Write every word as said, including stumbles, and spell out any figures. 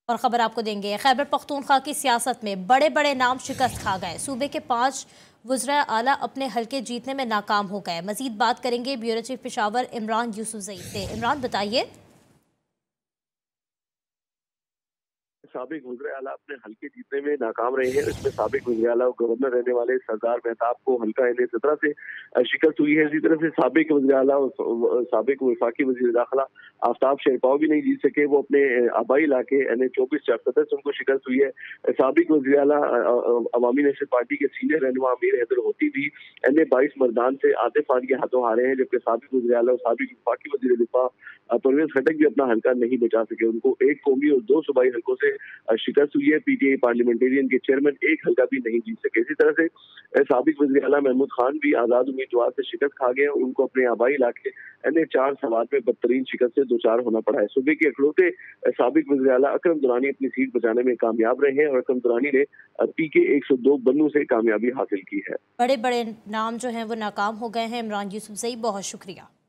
اور خبر آپ کو دیں گے، خیبر پختونخوا کی سیاست میں بڑے بڑے نام شکست کھا گئے، صوبے کے پانچ وزراء اعلیٰ اپنے حلقے جیتنے میں ناکام ہو گئے۔ مزید بات کریں گے بیورو چیف پشاور عمران یوسفزئی سے۔ عمران بتائیے۔ سابق وزیر اعلیٰ اپنے حلقے جیتنے میں ناکام رہے ہیں۔ اس میں سابق وزیر اعلیٰ گورنر رہنے والے سردار مہتاب کو حلقہ این سترہ سے شکست ہوئی ہے۔ اسی طرح سے سابق وزیر اعلیٰ سابق وفاقی وزیر داخلہ آفتاب شیرپاؤ بھی نہیں جیت سکے، وہ اپنے آبائی علاقے این چوبیس چاکتر سے ان کو شکست ہوئی ہے۔ سابق وزیر اعلیٰ عوامی نیشنل پارٹی کے سینئر رہنما امیر حیدر ہوتی بھی این بائیس مردان سے عاطف خان کے ہاتھوں ہارے ہیں، جبکہ سابق وزیر اعلیٰ سابق وفاقی وزیر دفاع پرویز خٹک بھی اپنا حلقہ نہیں بچا سکے۔ ان کو ایک قومی اور دو صوبائی حلقوں سے شکست ہوئی ہے۔ پی ٹی آئی پارلیمنٹرین کے چیئرمین ایک حلقہ بھی نہیں جیت سکے۔ اسی طرح سے سابق وزیر اعلیٰ محمود خان بھی آزاد امیدوار سے شکست کھا گئے، ان کو اپنے آبائی علاقے این چار سوات میں بدترین شکست سے دوچار ہونا پڑا ہے۔ صوبے کے اکلوتے سابق وزیر اعلیٰ اکرم درانی اپنی سیٹ بچانے میں کامیاب رہے ہیں اور اکرم درانی نے پی کے ایک سو دو بنوں سے کامیابی حاصل کی ہے۔ بڑے بڑے نام جو ہیں وہ ناکام ہو گئے ہیں۔ عمران یوسفزئی، بہت شکریہ۔